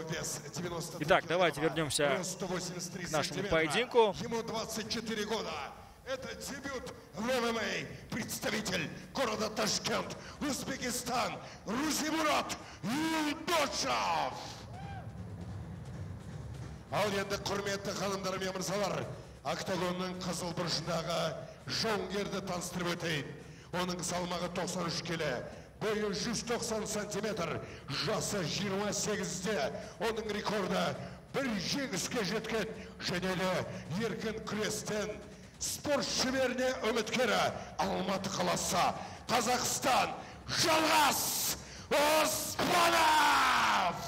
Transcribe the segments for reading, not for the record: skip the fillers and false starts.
Итак, давайте вернемся к нашему поединку. Ему 24 года. Это дебют в ММА. Представитель города Ташкент, Узбекистан, Рузимурод Юлдошев. Ал енді құрметті ханымдар мен мырзалар, октагонның қызыл бұрышындағы жауынгерді таныстырып өтейін. Оның салмағы 93 келі, бойы 190 сантиметр, жасы 28-де. Оның рекорды бір жеңіске жеткен және еркін күрестен спорт шеберіне үміткері Алматы қаласы, Қазақстан, Жалғас Оспанов!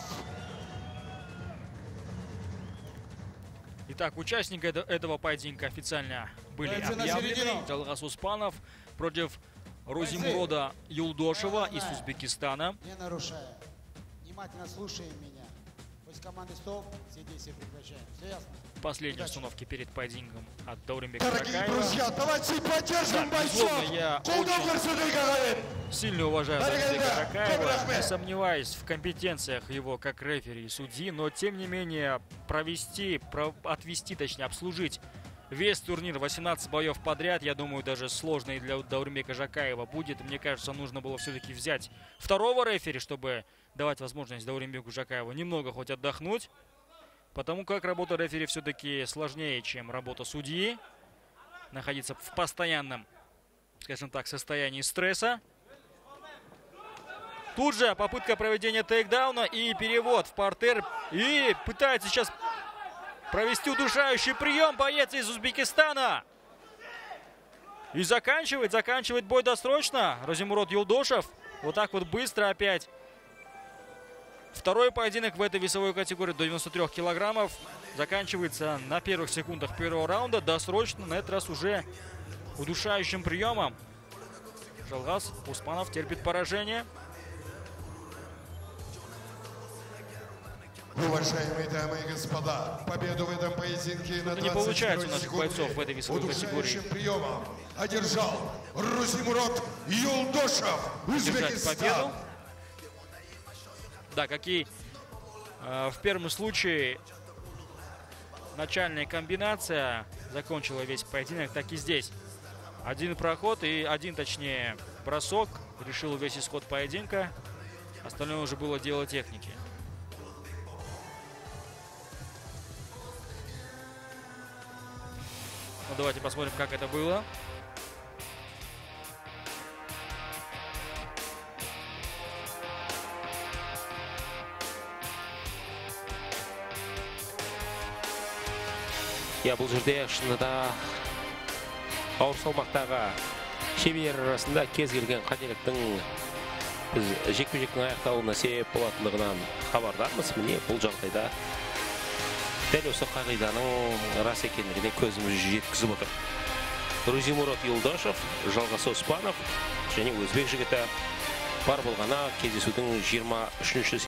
Итак, участники этого поединка официально были объявлены. Жалғас Оспанов против Рузимурода Юлдошева из Узбекистана. Не нарушая. Внимательно слушаем меня. После команды стоп, все действия прекращаем. Все ясно? Последние установки перед поединком от Дауренбека Дорогие Жакаева. друзья, давайте поддержим бойцов! Я очень сильно уважаю Дауренбека Жакаева, не сомневаюсь в компетенциях его как рефери и судьи, но тем не менее обслужить весь турнир 18 боев подряд, я думаю, даже сложно и для Дауренбека Жакаева будет. Мне кажется, нужно было все-таки взять второго рефери, чтобы давать возможность Дауренбеку Жакаеву немного хоть отдохнуть. Потому как работа рефери все-таки сложнее, чем работа судьи. Находиться в постоянном, скажем так, состоянии стресса. Тут же попытка проведения тейкдауна и перевод в партер. И пытается сейчас провести удушающий прием боец из Узбекистана. И заканчивает бой досрочно Рузимурод Юлдошев. Вот так вот быстро опять. Второй поединок в этой весовой категории до 93 килограммов заканчивается на первых секундах первого раунда. Досрочно, на этот раз уже удушающим приемом. Жалғас Оспанов терпит поражение. Уважаемые дамы и господа, победу в этом поединке на 20 не получается у наших бойцов в этой весовой категории. Приемом одержал Рузимурод Юлдошев, Узбекистан. Да, как и в первом случае начальная комбинация закончила весь поединок, так и здесь. Один проход и точнее, бросок решил весь исход поединка. Остальное уже было дело техники. Ну, давайте посмотрим, как это было. Бұл жерде шынында ауыр салмақтағы шеберлер арасында кез келген қателіктің біз жекпе-жектің аяқталуына себеп болатындығынан хабардармыз. Міне бұл жағдайда дәл осы қағиданың рас екендігіне көзіміз жеткізіп отыр. Рузимурод Юлдошев, Жалғас Оспанов және өзбек жігіті бар болғаны кездесудің 23-ші